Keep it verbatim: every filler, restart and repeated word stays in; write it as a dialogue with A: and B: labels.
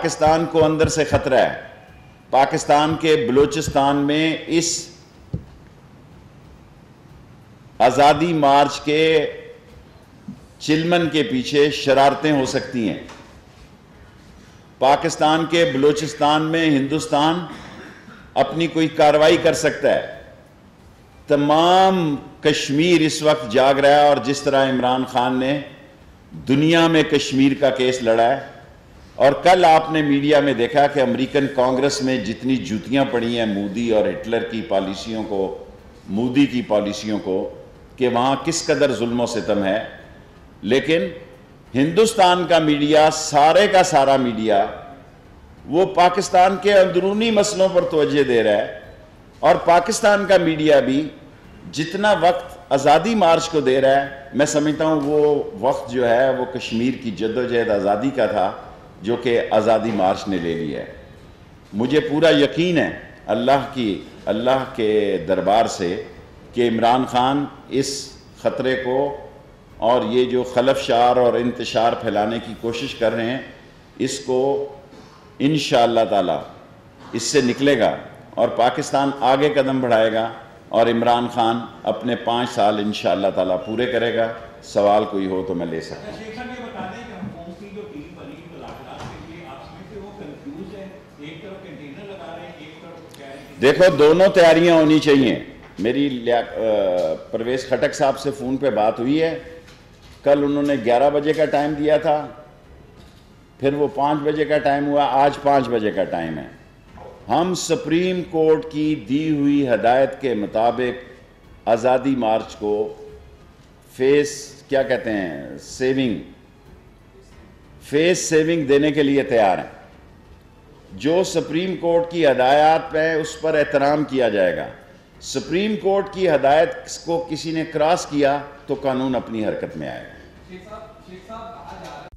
A: پاکستان کو اندر سے خطرہ ہے. پاکستان کے بلوچستان میں اس آزادی مارچ کے چلمن کے پیچھے شرارتیں ہو سکتی ہیں. پاکستان کے بلوچستان میں ہندوستان اپنی کوئی کارروائی کر سکتا ہے. تمام کشمیر اس وقت جاگ رہا ہے، اور جس طرح عمران خان نے دنیا میں کشمیر کا کیس لڑا ہے، اور کل آپ نے میڈیا میں دیکھا کہ امریکن کانگریس میں جتنی جوتیاں پڑی ہیں مودی اور ہٹلر کی پالیسیوں کو مودی کی پالیسیوں کو کہ وہاں کس قدر ظلم و ستم ہے. لیکن ہندوستان کا میڈیا، سارے کا سارا میڈیا، وہ پاکستان کے اندرونی مسئلوں پر توجہ دے رہا ہے. اور پاکستان کا میڈیا بھی جتنا وقت آزادی مارچ کو دے رہا ہے، میں سمجھتا ہوں وہ وقت جو ہے وہ کشمیر کی جد و جہد آزادی کا تھا، جو کہ آزادی مارچ نے لے لیا ہے. مجھے پورا یقین ہے اللہ کی اللہ کے دربار سے کہ عمران خان اس خطرے کو اور یہ جو خلفشار اور انتشار پھیلانے کی کوشش کر رہے ہیں، اس کو انشاءاللہ تعالی اس سے نکلے گا اور پاکستان آگے قدم بڑھائے گا، اور عمران خان اپنے پانچ سال انشاءاللہ تعالی پورے کرے گا. سوال کوئی ہو تو میں لے سکتا ہوں.
B: شیخ صاحب یہ بتا دیں کہ ہم قوم کی جو ٹیم بنی مذاکرات کے لیے آپس میں، کہ وہ کنفیوز ہے، ایک طرف کنٹینر لگا رہے ہیں، ایک طرف کہہ رہے ہیں.
A: دیکھو دونوں تیاریاں ہونی چاہیے. میری پرویز خٹک صاحب سے فون پہ بات ہوئی ہے. کل انہوں نے گیارہ بجے کا ٹائم دیا تھا، پھر وہ پانچ بجے کا ٹائم ہوا، آج پانچ بجے کا ٹائم ہے. ہم سپریم کورٹ کی دی ہوئی ہدایت کے مطابق آزادی مارچ کو فیس کیا کہتے ہیں سیونگ فیس سیونگ دینے کے لیے تیار ہیں. جو سپریم کورٹ کی ہدایات پہ اس پر احترام کیا جائے گا. سپریم کورٹ کی ہدایت کو کسی نے کراس کیا تو قانون اپنی حرکت میں آئے گا.